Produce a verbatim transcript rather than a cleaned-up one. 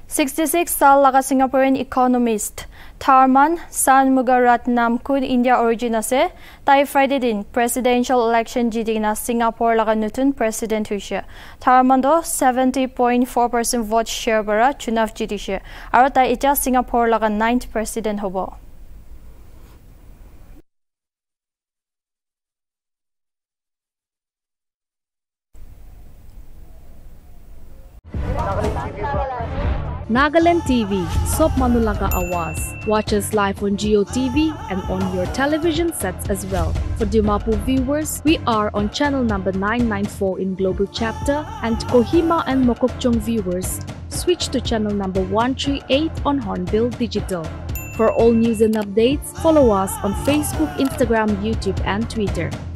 sixty-six साल लगा Singaporean economist Tharman Shanmugaratnam kun India origin ase tai Friday din presidential election jidina Singapore laga nutun president huishe. Tharman do seventy point four percent vote share bara chunav jidishe aro tai eta Singapore laga ninth president hobo. Nagaland T V, Sop Manulaga Awas. Watch us live on Geo T V and on your television sets as well. For Dimapur viewers, we are on channel number nine ninety-four in Global Chapter, and Kohima and Mokokchung viewers, switch to channel number one thirty-eight on Hornbill Digital. For all news and updates, follow us on Facebook, Instagram, YouTube and Twitter.